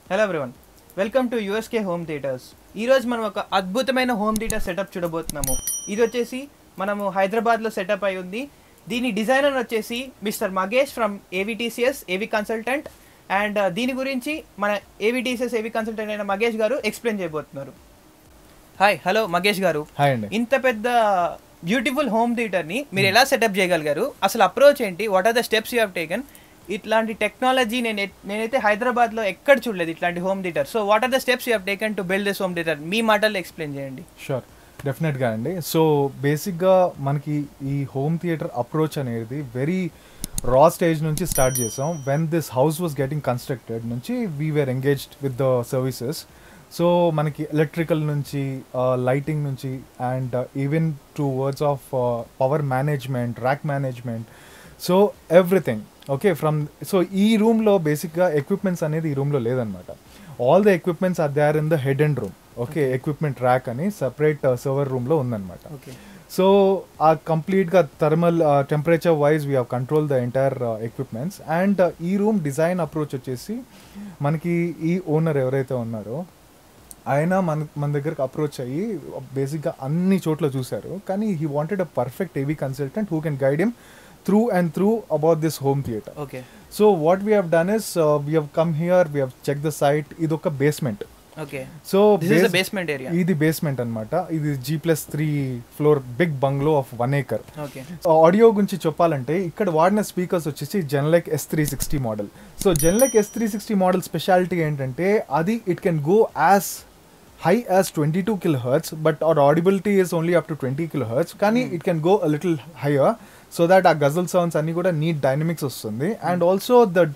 Hello everyone, welcome to USK home theatres. ఈరోజు మనం ఒక అద్భుతమైన హోమ్ థియేటర్ సెటప్ చూడబోతున్నాము. ఇది వచ్చేసి మనము హైదరాబాద్లో సెటప్ అయి ఉంది. దీని డిజైనర్ వచ్చేసి మిస్టర్ మగేష్ ఫ్రమ్ ఏవిటీసీఎస్ ఏవి కన్సల్టెంట్. అండ్ దీని గురించి మన ఏవిటీసీఎస్ ఏవి కన్సల్టెంట్ అయిన మగేష్ గారు ఎక్స్ప్లెయిన్ చేయబోతున్నారు. హాయ్, హలో మగేష్ గారు. హాయ్ అండి. ఇంత పెద్ద బ్యూటిఫుల్ హోమ్ థియేటర్ని మీరు ఎలా సెటప్ చేయగలిగారు? అసలు అప్రోచ్ ఏంటి? What are the steps you have taken? ఇట్లాంటి టెక్నాలజీ నేనైతే హైదరాబాద్లో ఎక్కడ చూడలేదు ఇట్లాంటి home theatre. So what are the steps you have taken to build this home theatre? మీ మాటల్లో ఎక్స్ప్లెయిన్ చేయండి. షూర్, డెఫినెట్గా అండి. సో బేసిక్గా మనకి ఈ హోమ్ థియేటర్ అప్రోచ్ అనేది వెరీ రా స్టేజ్ నుంచి స్టార్ట్ చేసాం. When this house was getting constructed నుంచి we were engaged with the services. So మనకి ఎలక్ట్రికల్ నుంచి లైటింగ్ నుంచి and even towards of power management, rack management, so everything. Okay, so ఈ రూమ్లో బేసిక్గా equipments అనేది ఈ రూమ్లో లేదనమాట. All the equipments are there in the head end room. Okay, equipment rack అని సపరేట్ సర్వర్ రూమ్లో ఉందన్నమాట. సో ఆ కంప్లీట్గా thermal temperature wise we have control the entire equipments. And ఈ రూమ్ డిజైన్ అప్రోచ్ వచ్చేసి మనకి ఈ ఓనర్ ఎవరైతే ఉన్నారో ఆయన మన దగ్గరకు అప్రోచ్ అయ్యి బేసిక్గా అన్ని చోట్ల చూశారు. కానీ he wanted a perfect AV consultant who can guide him through and through about this home theater. Okay. So what we have done is we have come here, we have checked the site. Idoka basement. Okay. So this is the basement area. Idi basement anamata. Idi G+3 floor big bungalow of 1 acre. Okay. Audio gunchi cheppalante ikkada vaadina speakers vachesi Genelec S360 model. So Genelec S360 model specialty entante adi it can go as high as 22 kilohertz, but our audibility is only up to 20 kilohertz. Kani it can go a little higher, so that our guzzle sounds anni kuda neat dynamics vastundi. And also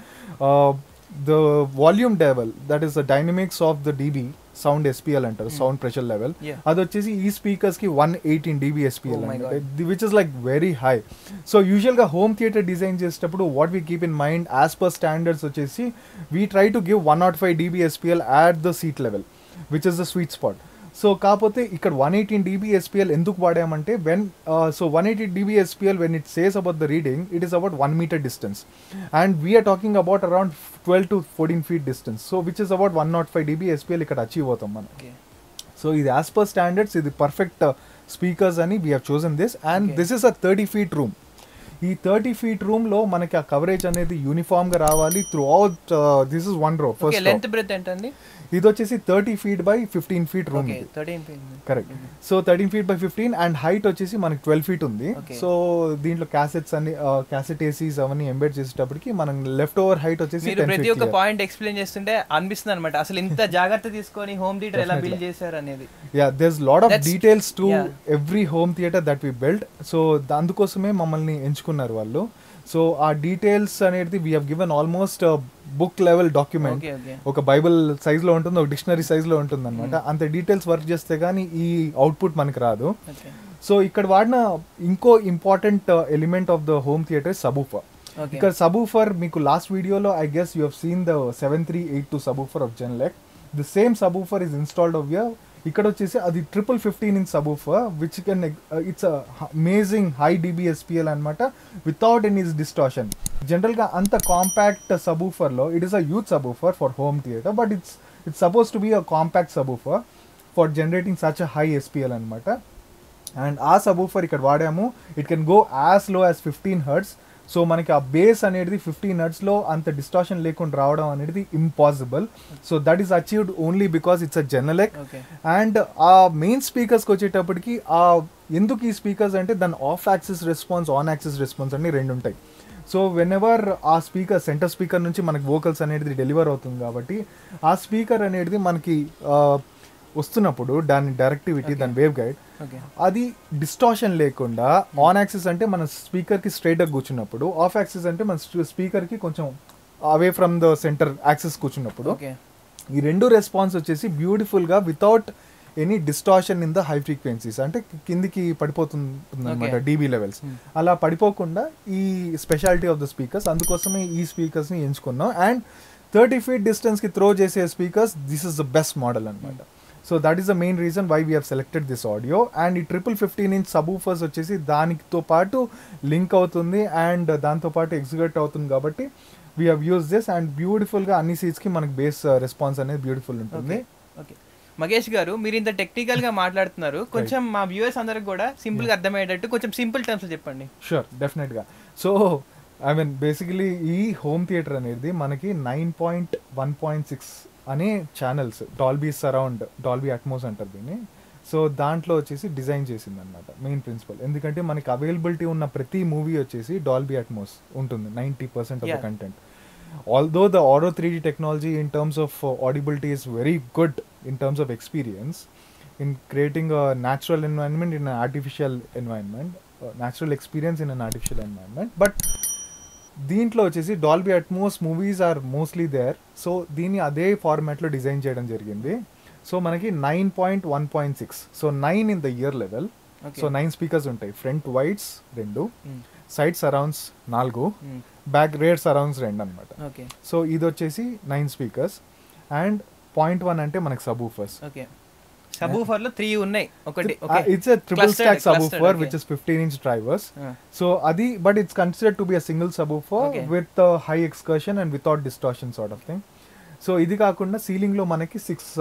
the volume level, that is the dynamics of the dB sound SPL antaru, sound pressure level, adu vachesi ee speakers ki 118 dB SPL ante, which is like very high. So usual ga home theater design chestappudu what we keep in mind as per standards vachesi we try to give 105 dB SPL at the seat level, which is the sweet spot. So కాకపోతే ఇక్కడ 118 dB SPL ఎందుకు వాడామంటే so 180 dB SPL when it says about the reading, it is about 1 meter distance, and we are talking about around 12 to 14 feet distance, so which is about 105 dB SPL ఇక్కడ achieve అవుతాం మనం. So ఇది as per standards ఇది perfect speakers అని we have chosen this. And this is a 30 feet రూమ్. ఈ 30 feet రూమ్లో మనకి ఆ కవరేజ్ అనేది యూనిఫామ్గా రావాలి throughout. This is one row. First length breadth ఏంటండి? ఇది వచ్చేసి 30 feet by 15 feet రూమ్. Correct. So 13 feet by 15 and height వచ్చేసి మనకి 12 feet ఉంది. సో దీంట్లో క్యాసెట్స్ అన్ని క్యాసెట్ ఏసీస్ అవన్నీ ఎంబెడ్ చేసేటప్పటికి మనం లెఫ్ట్ ఓవర్ హైట్ వచ్చేసి 10 feet. ప్రతి ఒక్క పాయింట్ ఎక్స్ప్లెయిన్ చేస్తుంటే అనిపిస్తుంది అనమాట అసలు ఇంత జాగ్రత్త తీసుకొని హోమ్ థియేటర్ ఎలా బిల్డ్ చేశారు అనేది. Yeah, there's lot of details to every home theatre that we build. So అందుకోసమే మమ్మల్ని ఎంచుకున్నారు వాళ్ళు. సో ఆ డీటెయిల్స్ అనేది we have given almost book level document. ఒక బైబిల్ సైజ్లో ఉంటుంది, ఒక డిక్షనరీ సైజ్లో ఉంటుంది అనమాట. అంత డీటెయిల్స్ వర్క్ చేస్తే కానీ ఈ అవుట్పుట్ మనకి రాదు. సో ఇక్కడ వాడిన ఇంకో important element of the home theatre subwoofer. ఇక్కడ సబూఫర్ మీకు లాస్ట్ వీడియోలో I guess you have seen the 7382 subwoofer of Genelec. The same subwoofer is installed of here. ఇక్కడ వచ్చేసి అది 15 inch subwoofer which can it's amazing high dB SPL అనమాట without any distortion. జనరల్గా అంత కాంపాక్ట్ సబూఫర్లో it is a youth subwoofer for home theatre, but it's suppose to be a compact subwoofer for generating such a high SPL అనమాట. And ఆ subwoofer ఇక్కడ వాడాము. It can go as low as 15 hertz. So మనకి ఆ base అనేది 15 hertzలో అంత distortion లేకుండా రావడం అనేది impossible. So that is achieved only because it's a Genelec. And ఆ మెయిన్ స్పీకర్స్కి వచ్చేటప్పటికి ఎందుకు ఈ స్పీకర్స్ అంటే దాని off axis response, on axis response అన్ని రెండు ఉంటాయి. సో వెన్ ఎవర్ ఆ స్పీకర్ సెంటర్ స్పీకర్ నుంచి మనకి వోకల్స్ అనేది డెలివర్ అవుతుంది కాబట్టి ఆ స్పీకర్ అనేది మనకి వస్తున్నప్పుడు దాని డైరెక్టివిటీ, దాని వేవ్ గైడ్ అది డిస్టార్షన్ లేకుండా ఆన్ యాక్సిస్ అంటే మన స్పీకర్కి స్ట్రైట్గా కూర్చున్నప్పుడు, ఆఫ్ యాక్సిస్ అంటే మన స్పీకర్కి కొంచెం away from the centre axis కూర్చున్నప్పుడు ఈ రెండు రెస్పాన్స్ వచ్చేసి బ్యూటిఫుల్గా without any distortion in the high frequencies అంటే కిందికి పడిపోతుంది అనమాట డీబీ లెవెల్స్. అలా పడిపోకుండా ఈ స్పెషాలిటీ ఆఫ్ ద స్పీకర్స్, అందుకోసమే ఈ స్పీకర్స్ని ఎంచుకున్నాం. అండ్ 30 feet డిస్టెన్స్కి త్రో చేసే speakers this is the best model అనమాట. So that is the main reason why we have selected this audio. And ఈ 15 inch సబూఫర్స్ వచ్చేసి దానితో పాటు లింక్ అవుతుంది అండ్ దాంతోపాటు ఎగ్జిక్యూట్ అవుతుంది కాబట్టి we have use this and beautiful గా అన్ని సీట్స్ కి మనకి బేస్ రెస్పాన్స్ అనేది బ్యూటిఫుల్ ఉంటుంది. ఓకే మగేష్ గారు, మీరు ఇంత టెక్నికల్ గా మాట్లాడుతున్నారు, కొంచెం మా వ్యూవర్స్ అందరికి కూడా సింపుల్ గా అర్థమయ్యేటట్టు కొంచెం సింపుల్ టర్మ్స్ చెప్పండి. షూర్, డెఫినెట్ గా. సో ఐ మీన్ బేసికలీ ఈ హోమ్ థియేటర్ అనేది మనకి 9.1.6 అనే channels, Dolby surround, Dolby Atmos అంటారు దీన్ని. సో దాంట్లో వచ్చేసి డిజైన్ చేసింది అనమాట మెయిన్ ప్రిన్సిపల్. ఎందుకంటే మనకి అవైలబిలిటీ ఉన్న ప్రతి మూవీ వచ్చేసి డాల్బీ అట్మోస్ ఉంటుంది 90% of the content. Although the Auro 3D technology in terms of audibility is very good in terms of experience in creating a natural environment in an artificial environment, natural experience in an artificial environment, but దీంట్లో వచ్చేసి Dolby Atmos movies are mostly there. So దీన్ని అదే ఫార్మాట్లో design చేయడం జరిగింది. So మనకి 9.1.6, so 9 in the ear level. So 9 speakers ఉంటాయి. Front wides 2, side surrounds 4, back rear surrounds 2 అనమాట. సో ఇది వచ్చేసి 9 స్పీకర్స్. అండ్ 0.1 అంటే మనకి సబూఫర్స్. సబూఫర్ లో 3 ఉన్నాయి. ఒకటి it's a triple stack subwoofer which is 15-inch drivers. So అది but it's considered to be a single subwoofer with high excursion and without distortion sort of thing. So ఇది కాకుండా ceiling లో మనకి 6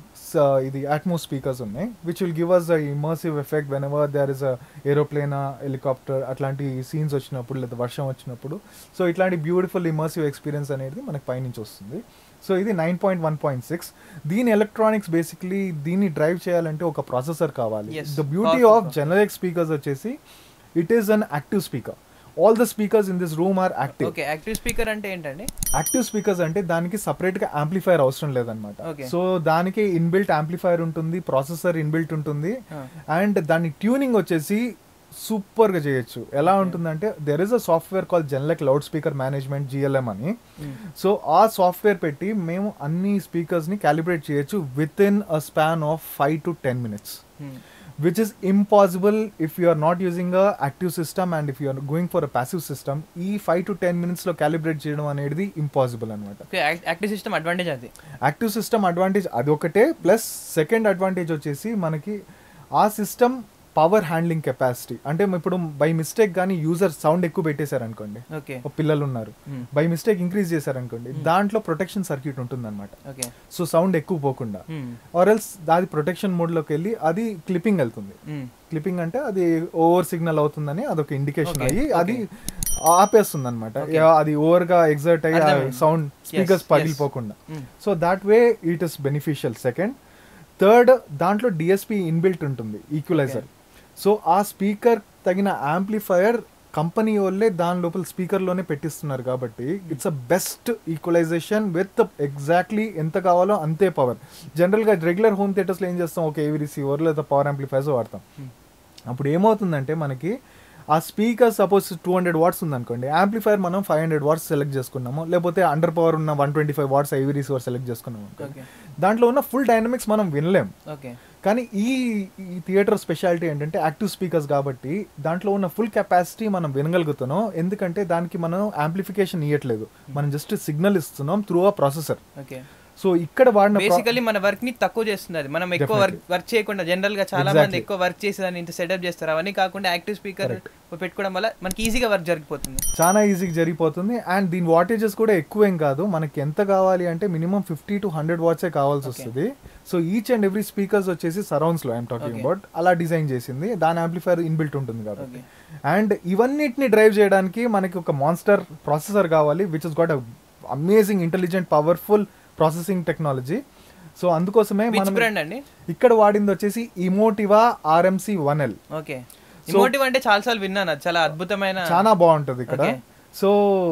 ఇది Atmos speakers ఉన్నాయి which will give us the immersive effect whenever there is a aeroplane, helicopter అట్లాంటి scenes వచ్చినప్పుడు, లేదా వర్షం వచ్చినప్పుడు. సో ఇట్లాంటి బ్యూటిఫుల్ ఇమర్సివ్ ఎక్స్పీరియన్స్ అనేది మనకి పైనుంచి వస్తుంది. సో ఇది 9.1.6. దీని ఎలక్ట్రానిక్స్ బేసిక్లీ దీన్ని డ్రైవ్ చేయాలంటే ఒక ప్రాసెసర్ కావాలి. The beauty of generic speakers వచ్చేసి it is an active speaker. All the speakers in this room are active. Okay, active speaker అంటే ఏంటండి? యాక్టివ్ స్పీకర్స్ అంటే దానికి సపరేట్ గా యాంప్లిఫైర్ అవసరం లేదనమాట. సో దానికి ఇన్బిల్ట్ యాంప్లిఫైర్ ఉంటుంది, ప్రాసెసర్ ఇన్బిల్ట్ ఉంటుంది, అండ్ దాని ట్యూనింగ్ వచ్చేసి సూపర్ గా చేయొచ్చు. ఎలా ఉంటుందంటే there is a software call Genelec loud speaker management, GLM అని. సో ఆ సాఫ్ట్వేర్ పెట్టి మేము అన్ని స్పీకర్స్ ని క్యాలిబ్రేట్ చేయొచ్చు within a span of 5 to 10 minutes. Which is impossible if you are not using a active system and if you are going for a passive system. ఈ 5 to 10 minutes లో calibrate చేయడం అనేది impossible అనమాట. Active system advantage అది. Active system advantage అది ఒకటే, plus second advantage వచ్చేసి మనకి ఆ సిస్టమ్ పవర్ హ్యాండ్లింగ్ కెపాసిటీ. అంటే ఇప్పుడు బై మిస్టేక్ కానీ యూజర్ సౌండ్ ఎక్కువ పెట్టేశారు అనుకోండి, పిల్లలు ఉన్నారు, బై మిస్టేక్ ఇంక్రీజ్ చేశారు అనుకోండి, దాంట్లో ప్రొటెక్షన్ సర్క్యూట్ ఉంటుంది అనమాట. సో సౌండ్ ఎక్కువ పోకుండా, ఆర్ ఎల్స్ అది ప్రొటెక్షన్ మోడ్ లోకి వెళ్ళి అది క్లిప్పింగ్ వెళ్తుంది. క్లిప్పింగ్ అంటే అది ఓవర్ సిగ్నల్ అవుతుందని అదొక ఇండికేషన్ అయ్యి అది ఆపేస్తుంది అనమాట. అది ఓవర్ గా ఎగ్జర్ట్ అయ్యి సౌండ్ స్పీకర్స్ పగిలిపోకుండా. So that way it is beneficial. Second, third, దాంట్లో డిఎస్పి ఇన్బిల్ట్ ఉంటుంది, ఈక్వలైజర్. సో ఆ స్పీకర్ తగిన యాంప్లిఫైయర్ కంపెనీ వాళ్ళే దాని లోపల స్పీకర్లోనే పెట్టిస్తున్నారు కాబట్టి it's a best equalisation with exactly ఎంత కావాలో అంతే పవర్. జనరల్గా రెగ్యులర్ హోమ్ థియేటర్స్లో ఏం చేస్తాం, ఒక ఏవీ రిసీవర్ లేదా పవర్ యాంప్లిఫైర్స్ వాడతాం. అప్పుడు ఏమవుతుందంటే మనకి ఆ స్పీకర్ సపోజ్ 200 watts ఉందనుకోండి, యాంప్లిఫైర్ మనం 500 watts సెలెక్ట్ చేసుకున్నాము, లేకపోతే అండర్ పవర్ ఉన్న 125 watts ఐవీ రిసీవర్ సెలెక్ట్ చేసుకున్నాము, దాంట్లో ఉన్న ఫుల్ డైనమిక్స్ మనం వినలేం. కానీ ఈ థియేటర్ స్పెషాలిటీ ఏంటంటే యాక్టివ్ స్పీకర్స్ కాబట్టి దాంట్లో ఉన్న ఫుల్ కెపాసిటీ మనం వినగలుగుతున్నాం. ఎందుకంటే దానికి మనం యాంప్లిఫికేషన్ ఇవ్వట్లేదు, మనం జస్ట్ సిగ్నల్ ఇస్తున్నాం త్రూ ఆ ప్రాసెసర్. సో ఇక్కడ వాడిన బేసికల్లీ మన వర్క్ ని తక్కువ చేస్తున్నది. మనం ఎక్కువ వర్క్ చేయకుండా, జనరల్ గా చాలా మంది ఎక్కువ వర్క్ చేసేదాన్ని ఇంత సెటప్ చేస్తారు, అవన్నీ కాకుండా యాక్టివ్ స్పీకర్ పెట్టుకోవడం వల్ల మనకి ఈజీగా వర్క్ జరిగిపోతుంది, చాలా ఈజీగా జరిగిపోతుంది. అండ్ దీని వాటేజెస్ కూడా ఎక్కువ ఏం కాదు, మనకి ఎంత కావాలి అంటే మినిమం 50 to 100 watts కావాల్సి వస్తుంది. So each and every speakers వచ్చేసి సరౌండ్స్ లో ఐఎమ్ టాకింగ్ అబౌట్ అలా డిజైన్ చేసింది, దాని యాంప్లిఫైర్ ఇన్బిల్ట్ ఉంటుంది కాబట్టి. అండ్ ఇవన్నిటిని డ్రైవ్ చేయడానికి మనకి ఒక మాన్స్టర్ ప్రాసెసర్ కావాలి which is got a amazing intelligent powerful processing technology. So అందుకోసమే మనం ఇక్కడ వాడింది వచ్చేసి ఇమోటివా RMC 1L. ఓకే, ఇమోటివా అంటే చాలా సార్లు విన్నాను, చాలా అద్భుతమైన, చాలా బాగుంటది ఇక్కడ. సో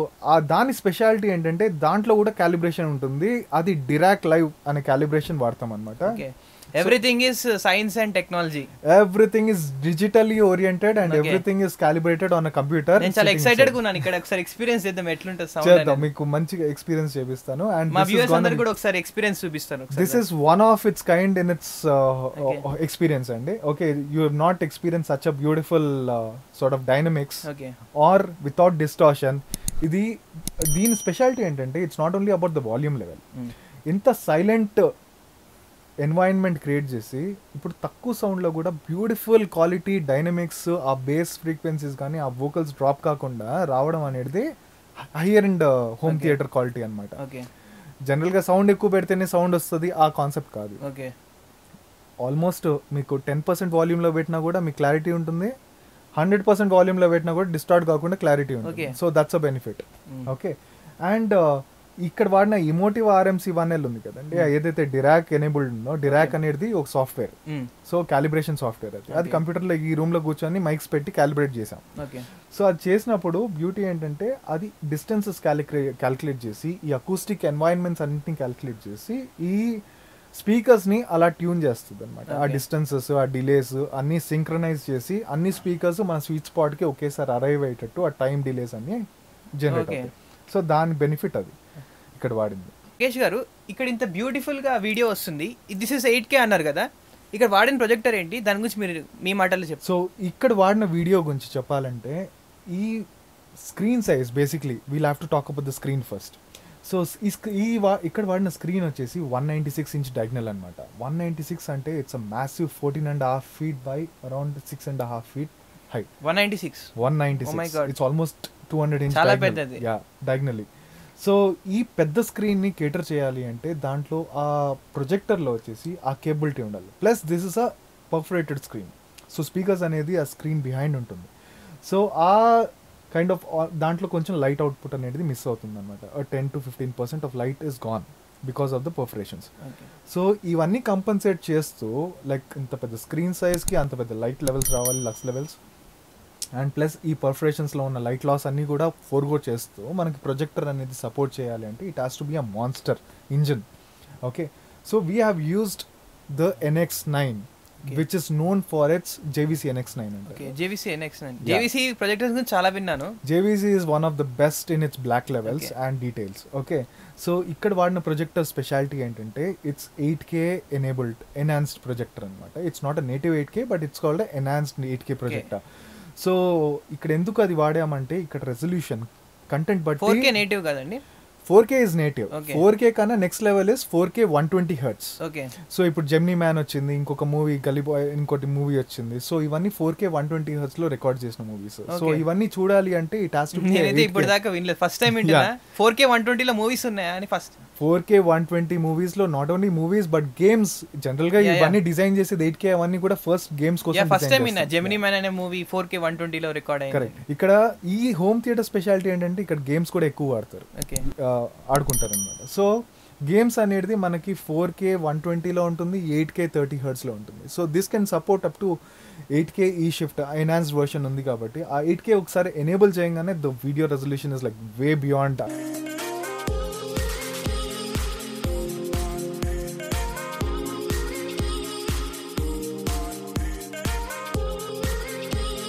దాని స్పెషాలిటీ ఏంటంటే దాంట్లో కూడా క్యాలిబ్రేషన్ ఉంటుంది, అది డిరాక్ లైవ్ అనే క్యాలిబ్రేషన్ వాడతాం అనమాట. Everything is science and technology. Everything is digitally oriented and everything is calibrated on a computer. నేను చాలా ఎక్సైటెడ్ గా ఉన్నాను, ఇక్కడ ఒకసారి ఎక్స్పీరియన్స్ చేద్దాం ఎట్లుంటది సౌండ్ చేద్దాం, మీకు మంచిగా ఎక్స్పీరియన్స్ చేపిస్తాను. అండ్ మా వ్యూవర్స్ అందరికి కూడా ఒకసారి ఎక్స్పీరియన్స్ చూపిస్తాను. This is one of its kind in its experience అండి. Okay, you have not experience such a beautiful sort of dynamics or without distortion. ఇది దీని స్పెషాలిటీ ఏంటంటే it's not only about the volume level. ఇంత silent environment create చేసి ఇప్పుడు తక్కువ సౌండ్లో కూడా బ్యూటిఫుల్ క్వాలిటీ డైనమిక్స్, ఆ బేస్ ఫ్రీక్వెన్సీస్ కానీ ఆ వోకల్స్ డ్రాప్ కాకుండా రావడం అనేది higher and home theatre quality అనమాట. జనరల్గా సౌండ్ ఎక్కువ పెడితేనే సౌండ్ వస్తుంది, ఆ కాన్సెప్ట్ కాదు. ఆల్మోస్ట్ మీకు 10% వాల్యూమ్లో పెట్టినా కూడా మీకు క్లారిటీ ఉంటుంది, 100% వాల్యూమ్లో పెట్టినా కూడా డిస్టార్ట్ కాకుండా క్లారిటీ ఉంటుంది. So that's a benefit. Okay, and ఇక్కడ వాడిన ఇమోటివ్ RMC 1L ఉంది కదండి, ఏదైతే డిరాక్ ఎనేబుల్డ్ ఉందో, డిరాక్ అనేది ఒక సాఫ్ట్వేర్. సో క్యాలిబ్రేషన్ సాఫ్ట్వేర్ అది కంప్యూటర్లో ఈ రూమ్లో కూర్చొని మైక్స్ పెట్టి క్యాలిబ్రేట్ చేసాం. సో అది చేసినప్పుడు బ్యూటీ ఏంటంటే అది డిస్టెన్సెస్ క్యాలిక్యులేట్ చేసి, ఈ అకూస్టిక్ ఎన్వైరన్మెంట్స్ అన్నింటినీ క్యాలిక్యులేట్ చేసి ఈ స్పీకర్స్ని అలా ట్యూన్ చేస్తుంది అనమాట. ఆ డిస్టెన్సెస్, ఆ డిలేస్ అన్నీ సింక్రనైజ్ చేసి అన్ని స్పీకర్స్ మన స్వీట్ స్పాట్కి ఒకేసారి అరైవ్ అయ్యేటట్టు ఆ టైం డిలేస్ అన్ని జనరేట్ అవుతాయి. సో దాని బెనిఫిట్ అది ఇక్కడ వాడింది. ముఖేష్ గారు, ఇక్కడ ఇంత బ్యూటిఫుల్గా వీడియో వస్తుంది, దిస్ ఇస్ 8K అన్నారు కదా, ఇక్కడ వాడిన ప్రొజెక్టర్ ఏంటి, దాని గురించి మీరు మీ మాటల్లో చెప్పండి. సో ఇక్కడ వాడిన వీడియో గురించి చెప్పాలంటే ఈ screen size basically we'll have to talk about the screen first. So ఇక్కడ వాడిన స్క్రీన్ వచ్చేసి 196 inch డయాగ్నల్ అనమాట. 196 అంటే it's a massive 14.5 feet by around 6.5 feet height. 196 it's almost 200 inch diagonally. సో ఈ పెద్ద స్క్రీన్ని కేటర్ చేయాలి అంటే దాంట్లో ఆ ప్రొజెక్టర్లో వచ్చేసి ఆ కేబిలిటీ ఉండాలి. Plus this is a perforated screen. So speakers అనేది ఆ స్క్రీన్ బిహైండ్ ఉంటుంది. సో ఆ కైండ్ ఆఫ్ దాంట్లో కొంచెం లైట్ అవుట్పుట్ అనేది మిస్ అవుతుంది అనమాట. 10 to 15% of light is gone because of the perforations. So ఇవన్నీ కంపన్సేట్ చేస్తూ లైక్ ఇంత పెద్ద స్క్రీన్ సైజ్కి అంత పెద్ద లైట్ లెవెల్స్ రావాలి, లక్స్ లెవెల్స్, అండ్ ప్లస్ ఈ పర్ఫరేషన్స్లో ఉన్న లైట్ లాస్ అన్నీ కూడా ఫోర్గో చేస్తూ మనకి ప్రొజెక్టర్ అనేది సపోర్ట్ చేయాలి అంటే it has to be a monster engine. Okay, so we have used the NX9 which is known for its JVC NX9. Okay, JVC NX9. JVC projectors guరించి చాలా విన్నాను. JVC is one of the best in its black levels and details. Okay, so ఇక్కడ వాడిన projector speciality ఏంటంటే it's 8K enabled enhanced projector అనమాట. It's not a native 8K but it's called enhanced 8K projector. So ఇక్కడ ఎందుకు అది వాడామంటే ఇక్కడ resolution content బట్టి 4K నేటివ్ కదండి, 4K is native. 4K కన్నా next level is 4K 120 Hz. So ఇప్పుడు జెమినీ మ్యాన్ వచ్చింది, ఇంకొక మూవీ గల్లీ బాయ్, ఇంకోటి మూవీ వచ్చింది. సో ఇవన్నీ 4K 120 Hz లో రికార్డ్ చేసిన మూవీస్. సో ఇవన్నీ చూడాలి అంటే ఇట్ హాస్ టు బి. నేనైతే ఇప్పుడు దాకా వినలేదు, ఫస్ట్ టైం వింటున్నా 4K 120 లో మూవీస్ ఉన్నాయా అని. ఫస్ట్ 4K 120 మూవీస్ లో not only movies but games. General గా ఇవన్నీ డిజైన్ చేసేది 8K అవన్నీ కూడా ఫస్ట్ గేమ్స్ కోసం. ఫస్ట్ టైం విన్నా జెమినీ మ్యాన్ అనే మూవీ 4K 120 లో రికార్డ్ అయ్యింది. కరెక్ట్. ఇక్కడ ఈ హోమ్ థియేటర్ స్పెషాలిటీ ఏంటంటే ఇక్కడ గేమ్స్ కూడా ఎక్కువ వాడతారు, ఆడుకుంటారు అనమాట. సో గేమ్స్ అనేది మనకి 4K 120 లో ఉంటుంది, 8K 30 Hz లో ఉంటుంది. So this can support up to 8K ఈ షిఫ్ట్ ఎన్హాన్స్డ్ వర్షన్ ఉంది కాబట్టి ఆ 8K ఒకసారి ఎనేబుల్ చేయగానే the video resolution is like way beyond.